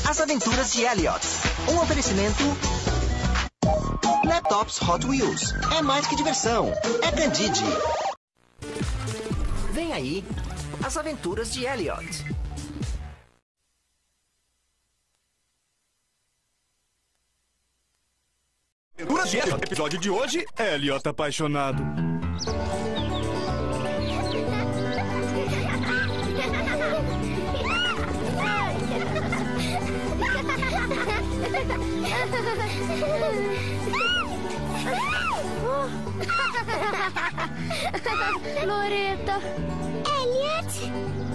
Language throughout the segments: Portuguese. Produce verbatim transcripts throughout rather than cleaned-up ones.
As Aventuras de Elliot. Um oferecimento... Laptops Hot Wheels. É mais que diversão. É Candide. Vem aí. As Aventuras de Elliot. Aventuras de Elliot. Episódio de hoje, Elliot apaixonado. Loreta. Elliot.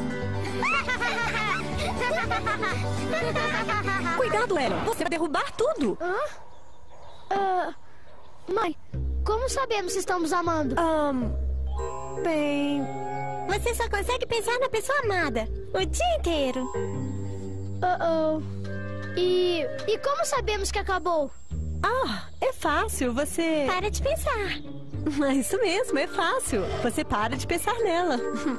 Cuidado, Ellen. Você vai derrubar tudo. Hã? Uh, mãe, como sabemos se estamos amando? Um, bem... Você só consegue pensar na pessoa amada o dia inteiro. Uh-oh. E, e como sabemos que acabou? Ah, é fácil, você... Para de pensar. É isso mesmo, é fácil. Você para de pensar nela.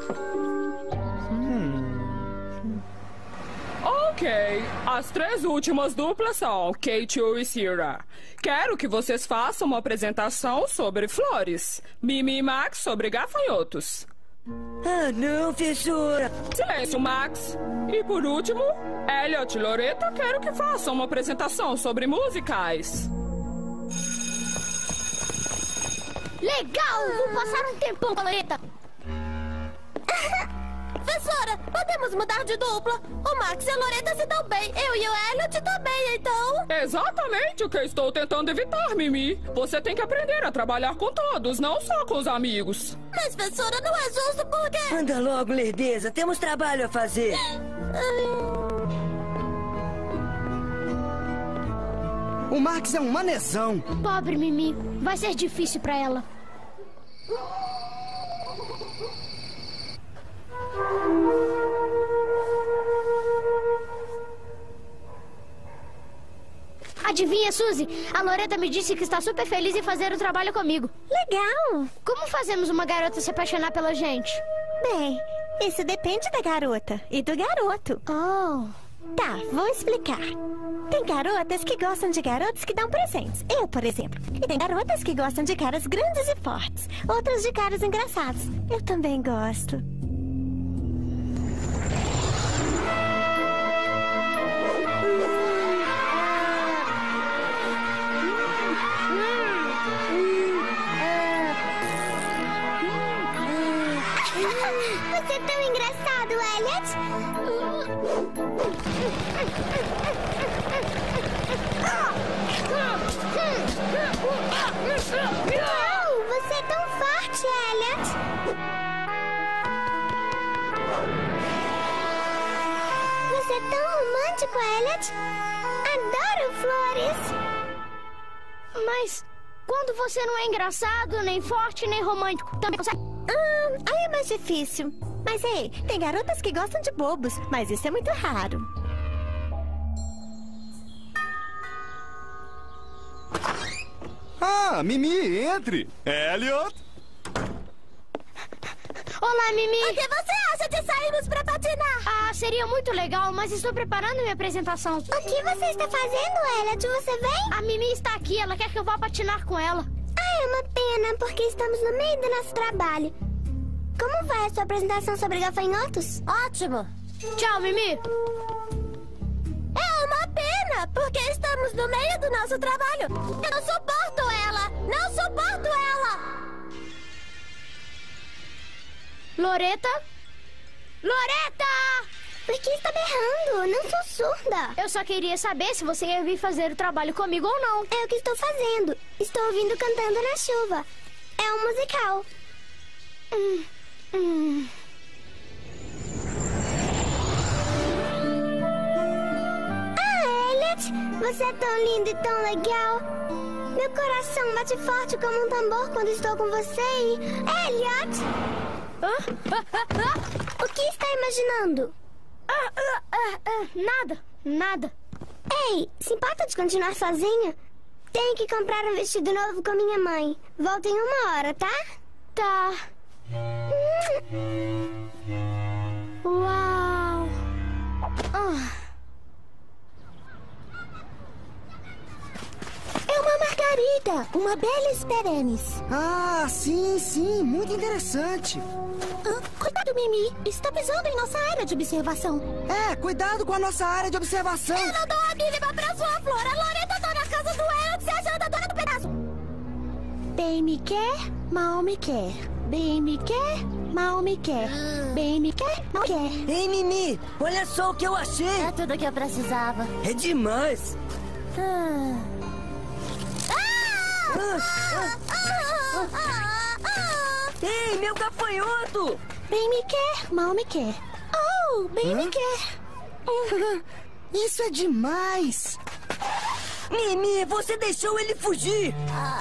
Ok, as três últimas duplas são Kate e Sierra. Quero que vocês façam uma apresentação sobre flores. Mimi e Max sobre gafanhotos. Ah, não, professora. Silêncio, Max. E por último, Elliot e Loreta, quero que façam uma apresentação sobre musicais. Legal! Vou passar um tempão com a Loreta. Professora, podemos mudar de dupla? O Max e a Loreta se dão bem. Eu e o Elliot também, então... Exatamente o que eu estou tentando evitar, Mimi. Você tem que aprender a trabalhar com todos, não só com os amigos. Mas, professora, não é justo porque... Anda logo, lerdeza. Temos trabalho a fazer. O Max é um manezão. Pobre Mimi. Vai ser difícil pra ela. Adivinha, Suzy? A Loreta me disse que está super feliz em fazer o trabalho comigo. Legal! Como fazemos uma garota se apaixonar pela gente? Bem, isso depende da garota e do garoto. Oh... Tá, vou explicar. Tem garotas que gostam de garotos que dão presentes. Eu, por exemplo. E tem garotas que gostam de caras grandes e fortes. Outras de caras engraçados. Eu também gosto. Você é tão engraçado, Elliot. Uau, você é tão forte, Elliot. Você é tão romântico, Elliot. Adoro flores. Mas quando você não é engraçado, nem forte, nem romântico, também consegue... Ah, aí é mais difícil. Mas, ei, tem garotas que gostam de bobos, mas isso é muito raro. Ah, Mimi, entre. Elliot. Olá, Mimi. O que você acha de sairmos pra patinar? Ah, seria muito legal, mas estou preparando minha apresentação. O que você está fazendo, Elliot? Você vem? A Mimi está aqui, ela quer que eu vá patinar com ela. Ah, é uma pena, porque estamos no meio do nosso trabalho. Como vai a sua apresentação sobre gafanhotos? Ótimo. Tchau, Mimi. É uma pena, porque estamos no meio do nosso trabalho. Eu não suporto ela. Não suporto ela. Loreta? Loreta! Por que está berrando? Não sou surda. Eu só queria saber se você ia vir fazer o trabalho comigo ou não. É o que estou fazendo. Estou ouvindo Cantando na Chuva. É um musical. Hum, hum. Ah, Elliot, você é tão lindo e tão legal. Meu coração bate forte como um tambor quando estou com você e... Elliot! O que está imaginando? Ah, ah, ah, ah, nada, nada. Ei, se importa de continuar sozinha? Tenho que comprar um vestido novo com minha mãe. Volto em uma hora, tá? Tá. Uau. Ah. Margarida, uma Belis perennis. Ah, sim, sim, muito interessante. Ah, cuidado, Mimi. Está pisando em nossa área de observação. É, cuidado com a nossa área de observação. Eu não dou a mínima pra sua flor. A Loreta tá na casa do Elliot se achando a dona do pedaço. Bem me quer, mal me quer. Bem me quer, mal me quer. Bem me quer, mal quer. Ei, Mimi, olha só o que eu achei. É tudo que eu precisava. É demais. Ah. Ah, ah, ah. Ei, meu gafanhoto! Bem me quer, mal me quer. Oh, bem me quer. Isso é demais. Mimi, você deixou ele fugir.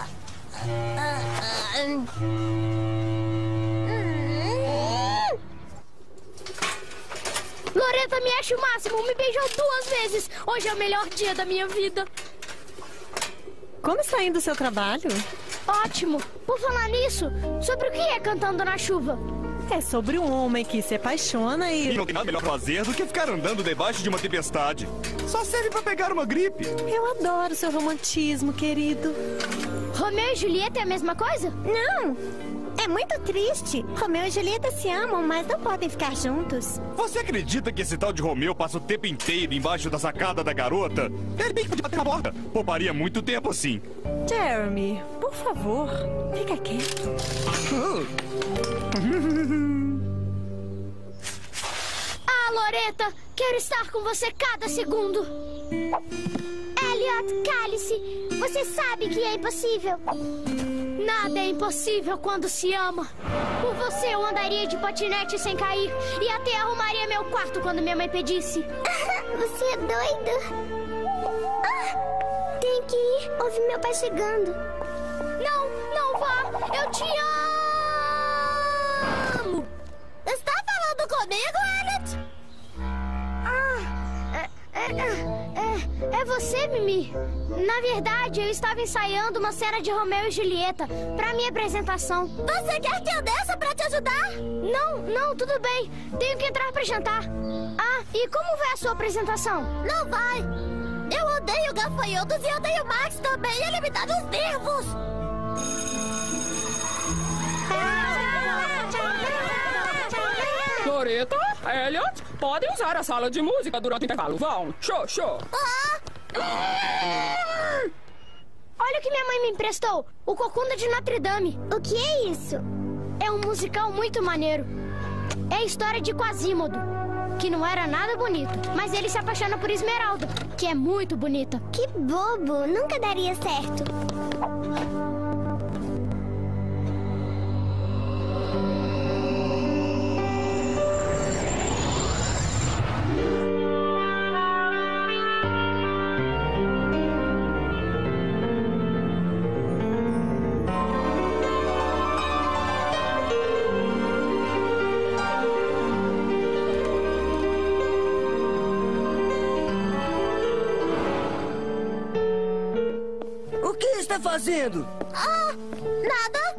Loreta me acha o máximo, me beijou duas vezes. Hoje é o melhor dia da minha vida. Como está indo o seu trabalho? Ótimo. Por falar nisso, sobre o que é Cantando na Chuva? É sobre um homem que se apaixona E e... não tem nada melhor pra fazer do que ficar andando debaixo de uma tempestade. Só serve pra pegar uma gripe. Eu adoro seu romantismo, querido. Romeu e Julieta é a mesma coisa? Não, é muito triste. Romeu e Julieta se amam, mas não podem ficar juntos. Você acredita que esse tal de Romeu passa o tempo inteiro embaixo da sacada da garota? Ele bem que podia bater na porta. Pouparia muito tempo assim. Jeremy, por favor, fica quieto. Ah, Loreta, quero estar com você cada segundo. Elliot, cale-se. Você sabe que é impossível. Nada é impossível quando se ama. Por você eu andaria de patinete sem cair e até arrumaria meu quarto quando minha mãe pedisse. Você é doido? Ah, tem que ir. Ouvi meu pai chegando. Não, não vá. Eu te amo. Está falando comigo, Elliot? Ah, é, é, é, é você, Mimi? Na verdade, eu estava ensaiando uma cena de Romeu e Julieta para minha apresentação. Você quer que eu desça para te ajudar? Não, não, tudo bem. Tenho que entrar para jantar. Ah, e como vai a sua apresentação? Não vai. Eu odeio gafanhotos e odeio Max também. Ele me dá nos nervos. Loreta, Elliot, podem usar a sala de música durante o intervalo. Vão, show, show. Olha o que minha mãe me emprestou. O Cocunda de Notre Dame. O que é isso? É um musical muito maneiro. É a história de Quasimodo, que não era nada bonito, mas ele se apaixona por Esmeralda, que é muito bonita. Que bobo. Nunca daria certo. O que está fazendo? Ah, nada.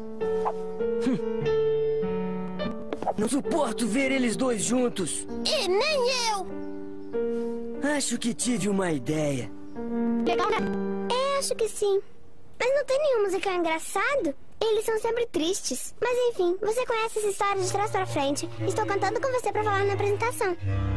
Não suporto ver eles dois juntos. E nem eu. Acho que tive uma ideia. Legal, né? É, acho que sim. Mas não tem nenhum musical engraçado? Eles são sempre tristes. Mas enfim, você conhece essa história de trás pra frente. Estou contando com você pra falar na apresentação.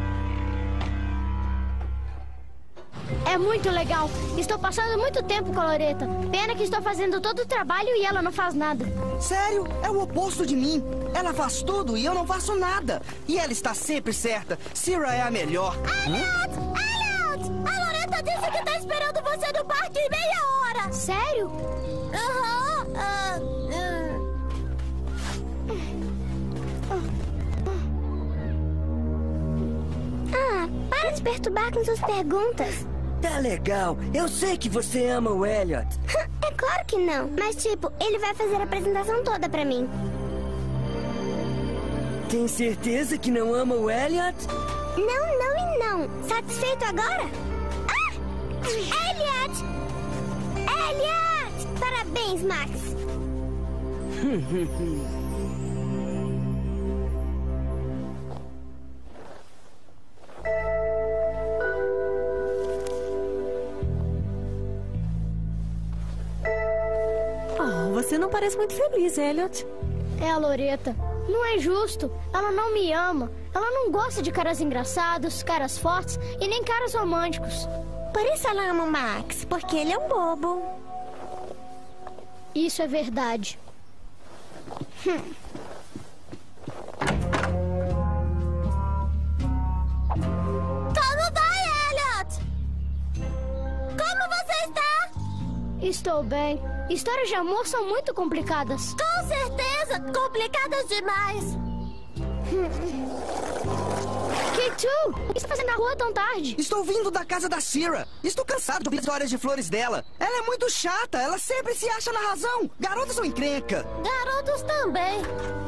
É muito legal. Estou passando muito tempo com a Loreta. Pena que estou fazendo todo o trabalho e ela não faz nada. Sério? É o oposto de mim. Ela faz tudo e eu não faço nada. E ela está sempre certa. Cira é a melhor. Elliot! Elliot! A Loreta disse que está esperando você no parque em meia hora. Sério? Aham. ah, ah. Ah, para de perturbar com suas perguntas. Tá legal. Eu sei que você ama o Elliot. É claro que não. Mas, tipo, ele vai fazer a apresentação toda pra mim. Tem certeza que não ama o Elliot? Não, não e não. Satisfeito agora? Ah! Elliot! Elliot! Parabéns, Max. Você não parece muito feliz, Elliot. É a Loreta. Não é justo. Ela não me ama. Ela não gosta de caras engraçados, caras fortes e nem caras românticos. Por isso ela ama o Max, porque ele é um bobo. Isso é verdade. Hum. Como vai, Elliot? Como você está? Estou bem. Histórias de amor são muito complicadas. Com certeza, complicadas demais. K dois, o que você está fazendo na rua tão tarde? Estou vindo da casa da Sierra. Estou cansado de ouvir histórias de flores dela. Ela é muito chata. Ela sempre se acha na razão. Garotas são encrenca. Garotos também.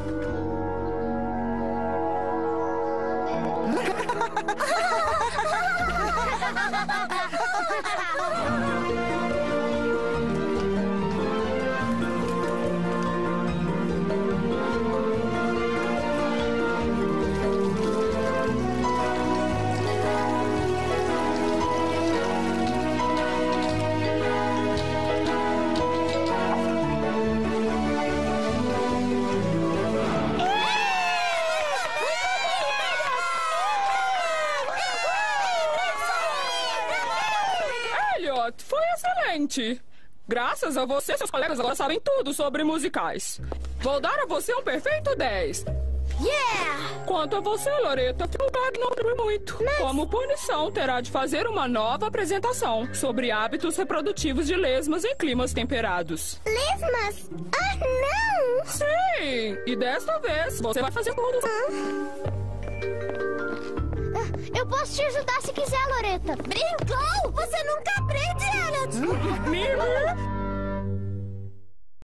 Foi excelente. Graças a você, seus colegas agora sabem tudo sobre musicais. Vou dar a você um perfeito dez. Yeah! Quanto a você, Loreta, Fleabag não deu muito. Mas... Como punição, terá de fazer uma nova apresentação sobre hábitos reprodutivos de lesmas em climas temperados. Lesmas? Ah, não! Sim! E desta vez, você vai fazer tudo. Eu posso te ajudar se quiser, Loreta. Brincou? Você